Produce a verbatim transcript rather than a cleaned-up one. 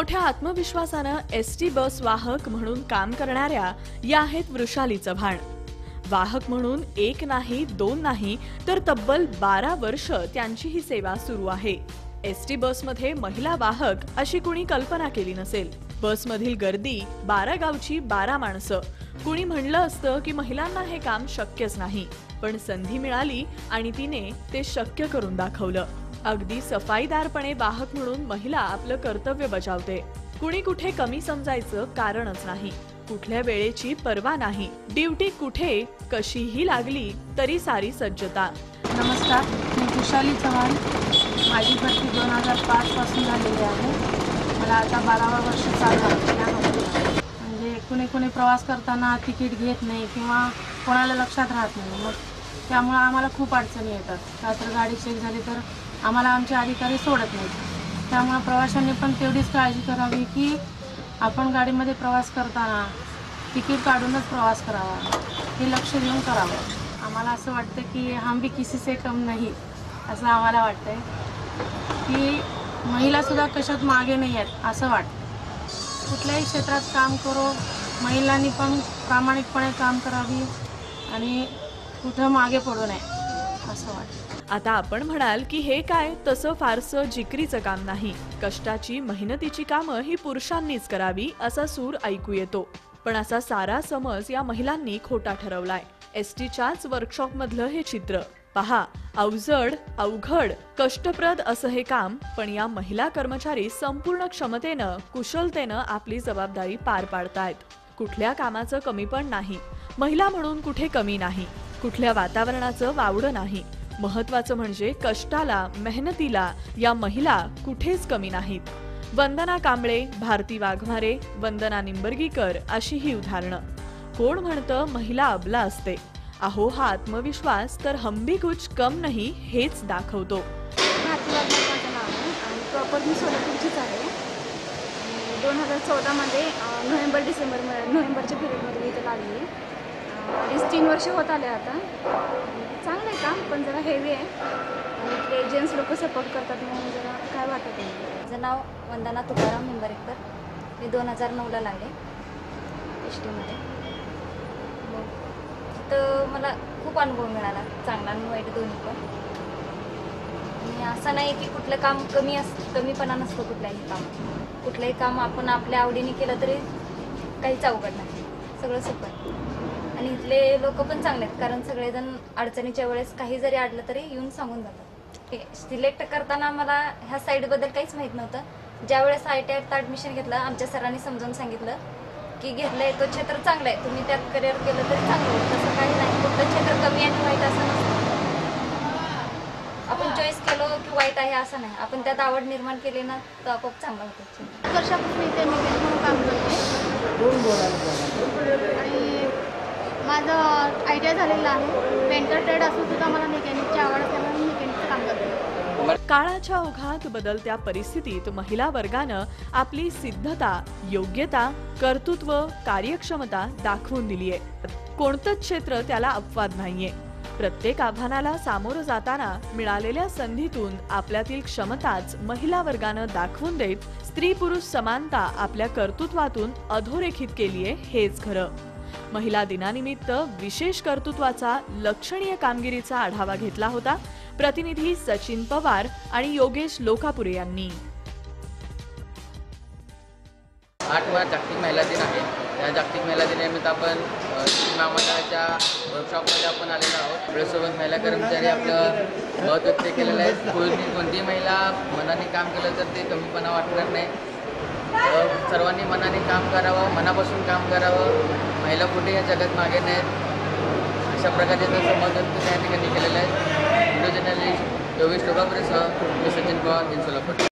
मोठ्या आत्मविश्वासानं ST bus वाहक म्हणून काम करणाऱ्या या आहेत वृषाली चव्हाण। वाहक म्हणून एक नाही दोन नाही तर तब्बल बारा वर्ष त्यांची ही सेवा सुरू आहे। एसटी बसमध्ये महिला वाहक अशी कुणी कल्पना केली नसेल। बसमधील गर्दी, बारा गावची बारा माणसं। कुणी म्हणलं असतं की महिलांना हे काम शक्यच नाही, पण संधी मिळाली आणि तिने ते शक्य करून दाखवलं। अगदी सफाईदारपणे वाहक म्हणून महिला आपलं कर्तव्य बजावते। कुणी कुठे कमी समजायचं कारणच नाही, कुठल्या वेळेची पर्वा नाही। ड्युटी कुठे कशीही लागली तरी सारी सज्जता। नमस्कार, मी वृषाली चव्हाण। माझी भरती दोन हजार पाच पासून झालेली आहे। मला आता बारावा वर्ष चालू आहे। म्हणजे कुणी कुणी प्रवास करताना तिकीट घेत नाही किंवा कोणाला लक्षात राहत नाही, मग त्यामुळे आम्हाला खूप अडचणी येतात। का तर गाडी चेक झाली तर आम्हाला आमचे अधिकारी सोडत नाहीत। त्यामुळे प्रवाशांनी पण तेवढीच काळजी करावी की आपण गाडीमध्ये प्रवास करताना तिकीट काढूनच प्रवास करावा, हे लक्ष देऊन करावं। आम्हाला असं वाटतं की हम भी किसी से कम नहीं, असं आम्हाला वाटतंय की महिलासुद्धा कशात मागे नाही आहेत असं वाटतं। कुठल्याही क्षेत्रात काम करो, महिलांनी पण प्रामाणिकपणे काम करावी आणि कुठं मागे पडू नये असं वाटतं। आता आपण म्हणाल की हे काय, तसं फारसं जिकरीचं काम नाही। कष्टाची मेहनतीची कामं ही पुरुषांनीच करावी असा सूर ऐकू येतो, पण असा सारा समज या महिलांनी खोटा ठरवलाय। एसटीच्याच वर्कशॉप मधलं हे चित्र पहा। अवजड, अवघड, कष्टप्रद असं हे काम, पण या महिला कर्मचारी संपूर्ण क्षमतेनं, कुशलतेनं आपली जबाबदारी पार पाडतायत। कुठल्या कामाचं कमीपण नाही, महिला म्हणून कुठे कमी नाही, कुठल्या वातावरणाचं वावडं नाही। महत्वाचं म्हणजे कष्टाला, मेहनतीला या महिला कुठेच कमी नाहीत। वंदना कांबळे, भारती वाघमारे, वंदना निंबर्गीकर अशी ही उदाहरणं। कोण म्हणतं महिला अबला असते? अहो, हा आत्मविश्वास तर हम भी कुछ कम नहीं हेच दाखवतो। भारती वाघमारे माझं नाव आहे आणि प्रॉपर मी सोलापूरचीच आहे। दोन हजार चौदामध्ये नोव्हेंबर डिसेंबर नोव्हेंबरच्या पिरियडमध्ये मी इथं लागली। अडीच तीन वर्ष होत आले आता। चांगलं आहे काम, पण जरा हेवी आहे आणि इथले जेंट्स लोक सपोर्ट करतात म्हणून जरा काय वाटत नाही। माझं नाव वंदना तुकाराम निंबरेकर। मी दोन हजार नऊला लागले एस टीमध्ये। मग तिथं मला खूप अनुभव मिळाला, चांगला आणि वाईट दोन्ही पण। आणि असं नाही की कुठलं काम कमी अस कमीपणा नसतो कुठल्याही काम। कुठलंही काम आपण आपल्या आवडीने केलं तरी काहीच अवघड नाही, सगळं सोपं आहे। आणि इथले लोक पण चांगले आहेत, कारण सगळेजण अडचणीच्या वेळेस काही जरी अडलं तरी येऊन सांगून जातात। सिलेक्ट करताना मला ह्या साईडबद्दल काहीच माहीत नव्हतं। ज्यावेळेस आय टी आयत ॲडमिशन घेतलं, आमच्या सरांनी समजावून सांगितलं की घेतलं आहे तो क्षेत्र चांगलं आहे, तुम्ही त्यात करिअर केलं तरी चांगलं होईल। तसं काही नाही, कुठलं क्षेत्र कमी आणि वाईट असं नसतं। आपण चॉईस केलं की वाईट आहे असं नाही, आपण त्यात आवड निर्माण केली ना तर आपोआप चांगलं होतं। वर्षापासून इथे मेकॅनिक म्हणून काम करते आणि माझं आय टी आय झालेलं आहे। पेंटर ट्रेड असून सुद्धा मला मेकॅनिकची आवड असल्यामुळे मी मेकॅनिकचं काम करते। काळाच्या ओघात बदलत्या परिस्थितीत महिला वर्गानं आपली सिद्धता, योग्यता, कर्तृत्व, कार्यक्षमता दाखवून दिली आहे। कोणतंच क्षेत्र त्याला अपवाद नाहीये। प्रत्येक आव्हानाला सामोरं जाताना मिळालेल्या संधीतून आपल्यातील क्षमताच महिला वर्गानं दाखवून देत स्त्री पुरुष समानता आपल्या कर्तृत्वातून अधोरेखित केलीये हेच खरं। महिला दिनानिमित्त विशेष कर्तृत्वाचा, लक्षणीय कामगिरीचा आढावा घेतला होता प्रतिनिधी सचिन पवार आणि योगेश लोकापुरे यांनी। आठवा जागतिक महिला दिन आहे। या जागतिक महिला दिनानिमित्त आपण महामंडळाच्या वर्कशॉपमध्ये आपण आलेलो आहोत। आपल्यासोबत महिला कर्मचारी आपलं मत व्यक्त केलेलं आहे। कोणती कोणती महिला मनाने काम केलं तर ते कमीपणा वाटणार नाही। सर्वांनी मनाने काम करावं, मनापासून काम करावं। महिला कुठे या जगात मागे नाहीत, अशा प्रकारे त्याचं मत व्यक्त त्या ठिकाणी केलेलं आहे। व्हिडिओ जर्नलिस्ट योगेश लोकापुरेसह मी सचिन पवार, सोलापूर।